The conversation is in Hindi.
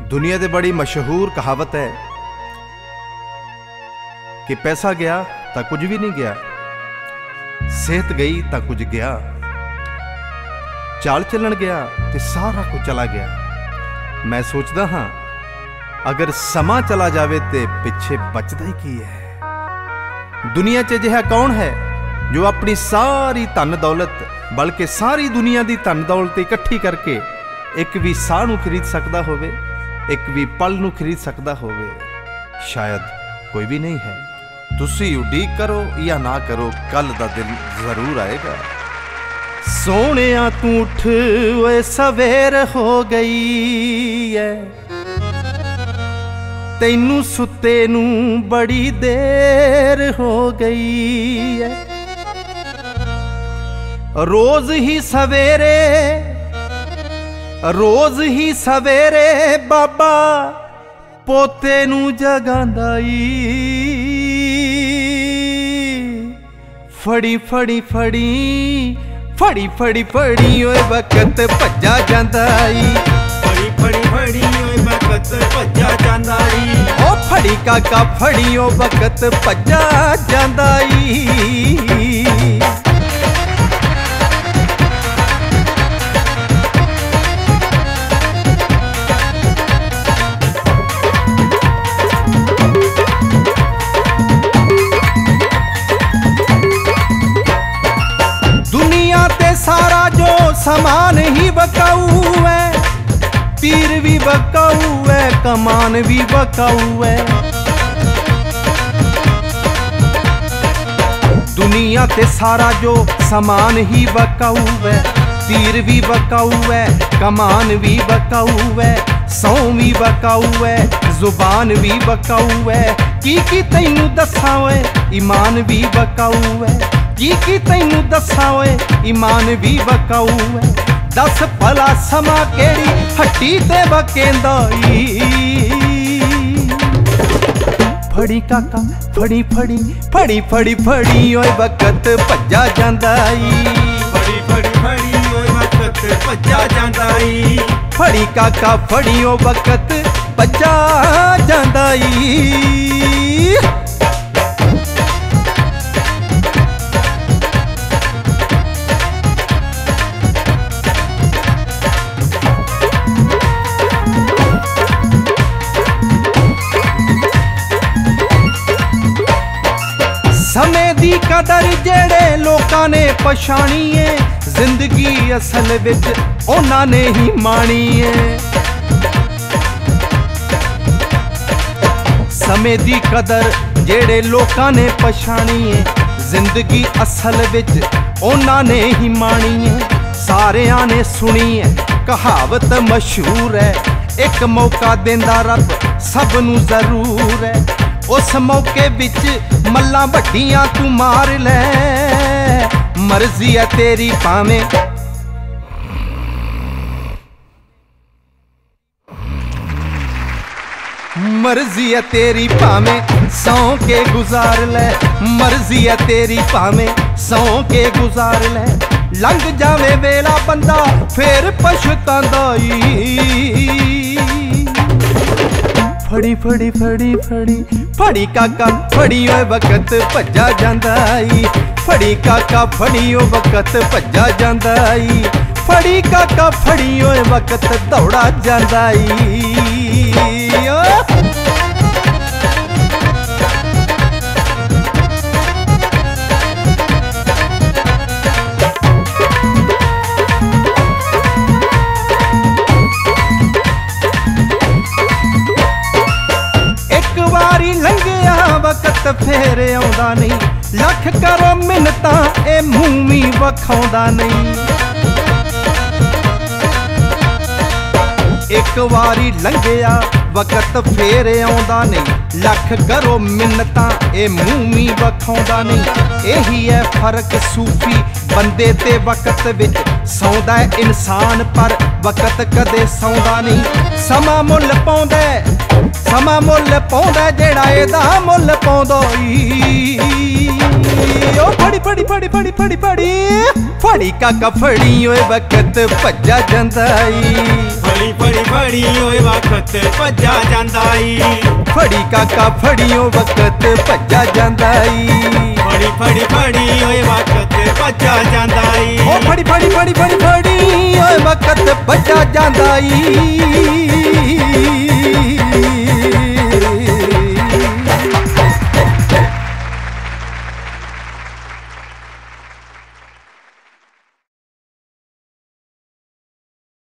दुनिया दे बड़ी मशहूर कहावत है कि पैसा गया तो कुछ भी नहीं गया, सेहत गई तो कुछ गया, चाल चलन गया तो सारा कुछ चला गया। मैं सोचदा हाँ अगर समा चला जावे तो पिछे बचदा ही की है। दुनिया च अजिहा कौन है जो अपनी सारी धन दौलत बल्कि सारी दुनिया की धन दौलत इकट्ठी करके एक भी साह नूं खरीद सकता होवे, एक भी पल नूं खरीद सकता होवे? शायद कोई भी नहीं है। तुसी उड़ीक करो या ना करो, कल दा दिन जरूर आएगा। सोनिया तू उठ ओए सवेर हो गई है, तैनू सुते नू बड़ी देर हो गई है। रोज ही सवेरे बाबा पोते नू जगांदा ई, फड़ी फड़ी फड़ी फड़ी फड़ी फड़ी ओए वक्त भज्जा जांदा ई, फड़ी फड़ी फड़ी ओए वक्त भज्जा जांदा ई। ओ फड़ी काका फड़ी ओ वक्त भज्जा जांदा ई। सारा जो समान ही बकाऊ है, तीर भी बकाऊ है, कमान भी बकाऊ है। दुनिया ते सारा जो समान ही बकाऊ है, तीर भी बकाऊ है, कमान भी बकाऊ है, सौ भी बकाऊ है, जुबान भी बकाऊ है। की तैनू दसा ओए ईमान भी बकाऊ है, की तैनू दसा ओए ईमान भी बकाऊ है। दस भला समा केड़ी हट्टी ते बकेंदा ई, फड़ी काका फड़ी फड़ी फड़ी फड़ी फड़ी ओए वक्त भज्जा जांदा ई, फड़ी फड़ी फड़ी ओए वक्त भज्जा जांदा ई। फड़ी काका फड़ी ओ वक्त भज्जा जांदा ई। समय दी कदर जेड़े लोकां ने पछाणी है, जिंदगी असल विच उन्हां ने ही माणी है। समय दी कदर जेड़े लोकां ने पछाणी है, जिंदगी असल विच उन्हां ने ही माणी है। सारियां ने सुनी है कहावत मशहूर है, एक मौका देंदा रब सब नू जरूर है। उस मौके बिच मल्ला वड्डियां तू मार ले, मर्जी है तेरी पावे मर्जी है तेरी पावे सौ के गुजार ले, मर्जी है तेरी पावे सौ के गुजार ले। लंघ जावे वेला बंदा फिर पछतांदा ई, फड़ी फड़ी फड़ी फड़ी फड़ी काका फड़ी ओए वक्त भज्जा जांदा ई, फड़ी काका फड़ी ओ वक्त भज्जा जांदा ई, फड़ी काका फड़ी ओए वक्त दौड़ा जांदा ई। लंघिया वक्त फेर आउंदा नहीं, लख करो मिन्नतां ए मूंह भी वखाउंदा नहीं। एक वारी लंघिया वक्त फेर आउंदा नहीं, लख करो मिन्नतां ए मूंह भी वखाउंदा नहीं। यही है फर्क सूफी बंदे ते वक्त विच, सौंदा है इंसान पर वक्त कदे सौंदा नहीं। समा मुल पाउंदा समा मुल पाउंदा जेड़ा एदा मुल पाउंदा ई। ओ फड़ी फड़ी फड़ी फड़ी फड़ी फड़ी फड़ी काका फड़ी ओए वक्त भज्जा जांदा ई। ਫੜੀ ਫੜੀ ਓਏ ਵਕਤ ਭੱਜਾ ਜਾਂਦਾ ਈ ਫੜੀ ਕਾਕਾ ਫੜੀਓ ਵਕਤ ਭੱਜਾ ਜਾਂਦਾ ਈ ਫੜੀ ਫੜੀ ਫੜੀ ਓਏ ਵਕਤ ਭੱਜਾ ਜਾਂਦਾ ਈ ਓ ਫੜੀ ਫੜੀ ਫੜੀ ਫੜੀ ਫੜੀ ਓਏ ਵਕਤ ਭੱਜਾ ਜਾਂਦਾ ਈ